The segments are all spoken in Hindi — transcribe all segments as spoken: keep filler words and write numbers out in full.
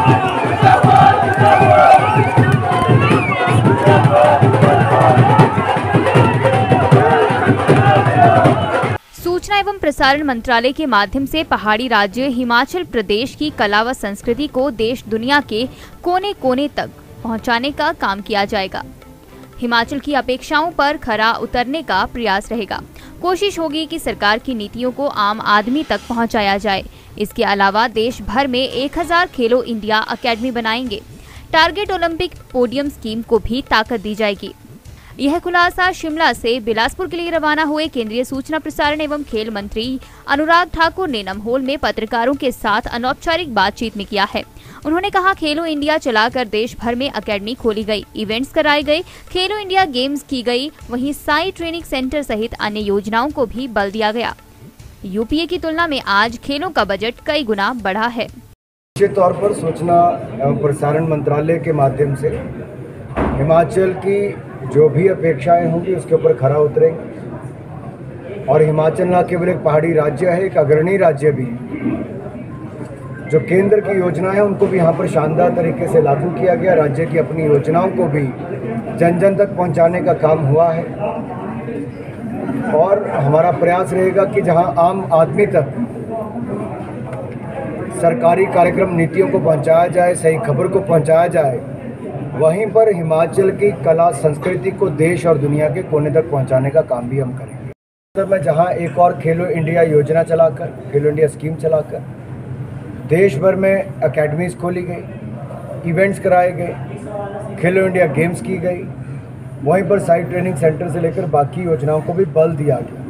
सूचना एवं प्रसारण मंत्रालय के माध्यम से पहाड़ी राज्य हिमाचल प्रदेश की कला व संस्कृति को देश दुनिया के कोने कोने तक पहुंचाने का काम किया जाएगा। हिमाचल की अपेक्षाओं पर खरा उतरने का प्रयास रहेगा। कोशिश होगी कि सरकार की नीतियों को आम आदमी तक पहुंचाया जाए। इसके अलावा देश भर में एक हज़ार खेलो इंडिया अकेडमी बनाएंगे। टारगेट ओलंपिक पोडियम स्कीम को भी ताकत दी जाएगी। यह खुलासा शिमला से बिलासपुर के लिए रवाना हुए केंद्रीय सूचना प्रसारण एवं खेल मंत्री अनुराग ठाकुर ने नमहोल में पत्रकारों के साथ अनौपचारिक बातचीत में किया है। उन्होंने कहा, खेलो इंडिया चलाकर देश भर में अकेडमी खोली गई, इवेंट्स कराए गए, खेलो इंडिया गेम्स की गई, वहीं साई ट्रेनिंग सेंटर सहित अन्य योजनाओं को भी बल दिया गया। यूपीए की तुलना में आज खेलों का बजट कई गुना बढ़ा है। निश्चित तौर पर सूचना एवं प्रसारण मंत्रालय के माध्यम से हिमाचल की जो भी अपेक्षाएं होंगी उसके ऊपर खरा उतरेंगे और हिमाचल न केवल एक पहाड़ी राज्य है, एक अग्रणी राज्य भी। जो केंद्र की योजना है उनको भी यहाँ पर शानदार तरीके से लागू किया गया। राज्य की अपनी योजनाओं को भी जन जन तक पहुँचाने का काम हुआ है और हमारा प्रयास रहेगा कि जहाँ आम आदमी तक सरकारी कार्यक्रम नीतियों को पहुँचाया जाए, सही खबर को पहुँचाया जाए, वहीं पर हिमाचल की कला संस्कृति को देश और दुनिया के कोने तक पहुंचाने का काम भी हम करेंगे। सर मैं जहां एक और खेलो इंडिया योजना चलाकर, खेलो इंडिया स्कीम चलाकर देश भर में एकेडमीज़ खोली गई, इवेंट्स कराए गए, खेलो इंडिया गेम्स की गई, वहीं पर साइट ट्रेनिंग सेंटर से लेकर बाकी योजनाओं को भी बल दिया गया।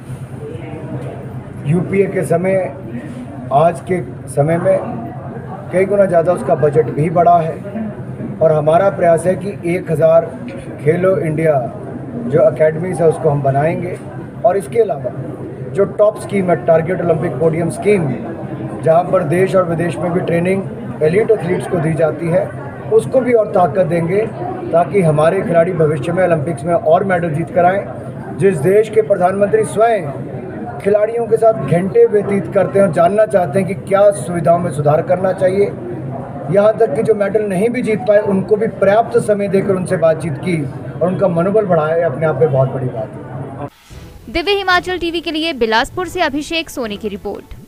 यूपीए के समय आज के समय में कई गुना ज़्यादा उसका बजट भी बढ़ा है और हमारा प्रयास है कि एक हज़ार खेलो इंडिया जो अकेडमीज़ है उसको हम बनाएंगे और इसके अलावा जो टॉप स्कीम है टारगेट ओलंपिक पोडियम स्कीम, जहां पर देश और विदेश में भी ट्रेनिंग एलीट एथलीट्स को दी जाती है, उसको भी और ताकत देंगे ताकि हमारे खिलाड़ी भविष्य में ओलंपिक्स में और मेडल जीत कर आएँ। जिस देश के प्रधानमंत्री स्वयं खिलाड़ियों के साथ घंटे व्यतीत करते हैं और जानना चाहते हैं कि क्या सुविधाओं में सुधार करना चाहिए, यहाँ तक कि जो मेडल नहीं भी जीत पाए उनको भी पर्याप्त समय देकर उनसे बातचीत की और उनका मनोबल बढ़ाया, अपने आप में बहुत बड़ी बात है। दिव्य हिमाचल टीवी के लिए बिलासपुर से अभिषेक सोनी की रिपोर्ट।